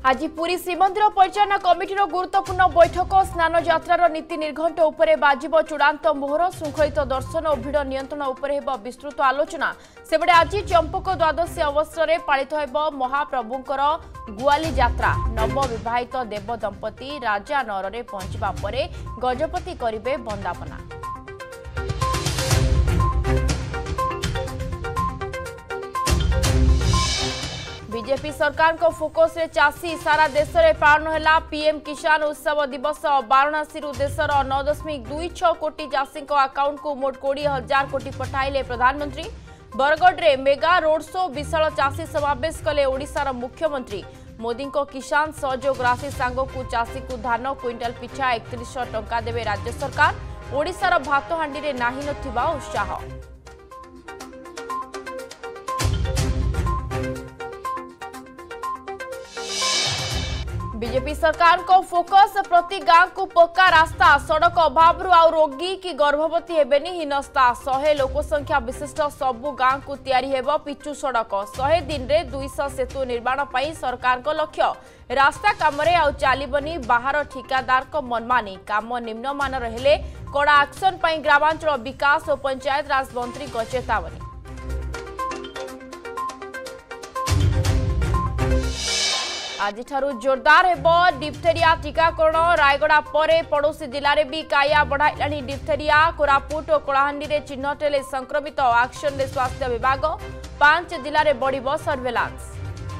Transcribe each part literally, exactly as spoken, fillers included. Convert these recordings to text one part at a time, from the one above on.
आज पुरी श्रीमंदिर परिचालना कमिटीर गुरुत्वपूर्ण बैठक स्नान यात्रार नीति निर्घंट उपरे बाजिब चूड़ांत मोहर श्रृंखलित दर्शन और भिड़ नियंत्रण उपरे हेब विस्तृत आलोचना सेबडे आज चंपक द्वादशी अवसर में पालित हेब महाप्रभुंकर गुआली यात्रा नवविवाहित देव दंपति राजा नगर में पहुंचवा परे गजपति करिवे वंदापना। बीजेपी सरकार को फोकस रे चाषी सारा देश में पालन है पीएम किसान उत्सव दिवस वाराणसी देशर नौ दशमिक दुई छह कोटी चाषी अकाउंट को मोट कोड़े हजार कोटी पठाइले प्रधानमंत्री। बरगढ़ रे मेगा रोड शो विशाल चाषी समावेश कले ओडिशार मुख्यमंत्री। मोदी को किसान सहयोग राशि सांग को चाषी को धान क्विंटाल पिछा एकतीस टंका देवे राज्य सरकार। ओडिशार भात हांडी रे नाही नथिबा उत्साह। बीजेपी सरकार को फोकस प्रति गांव को पक्का रास्ता सड़क अभाव आउ रोगी की गर्भवती हेबेनी हीनस्ता शहे लोक संख्या विशिष्ट सबु गांव को तैयारी हेब पिचु सड़क शहे दिन रे दुई सौ सेतु निर्माण पाई सरकार को लक्ष्य। रास्ता काम रे आउ चालिबनी बाहर ठिकादार को मनमानी काम निम्नमान हेले कड़ा एक्शन पाई ग्रामांचल विकास और पंचायत राज मंत्री को चेतावनी। आज जोरदार हेब डिप्थेरिया टीकाकरण रायगड़ा परे पड़ोसी जिले में भी काया बढ़ाइलानी डिप्थेरिया कोरापुट और कलाहांडी रे चिन्हट हेले संक्रमित एक्शन रे स्वास्थ्य विभाग पांच जिले में बढ़िब सर्वेलांस।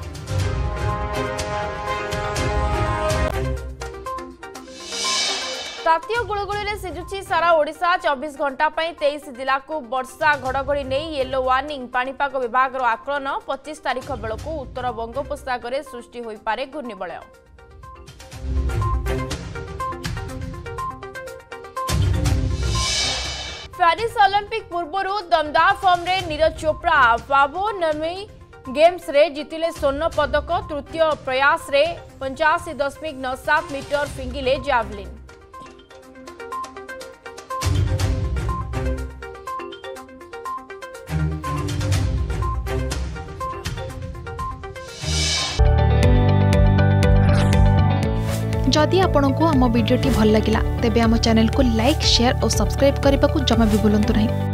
तातीय गुड़गुड़ी सिजुची सारा ओडिशा चौबीस घंटा तेईस जिला को वर्षा घड़घड़ी नहीं येलो वार्निंग पाणीपाग विभाग आकलन पच्चीस तारीख बेलू उत्तर बंगोपसागर सृष्टि हो पारे घूर्णिबलय। पेरिस ओलंपिक पूर्व दमदार फॉर्म रे नीरज चोपड़ा बाबो नर्मी गेम्स रे जीतिले स्वर्ण पदक तृतीय प्रयास रे पंचाशी दशमिक नौ सात मीटर फिंगिले जावलिन। जदि आपंक आम भिडी भल लगा तेब आम चैनल को लाइक शेयर और सब्सक्राइब करने को जमा भी भूलु नहीं।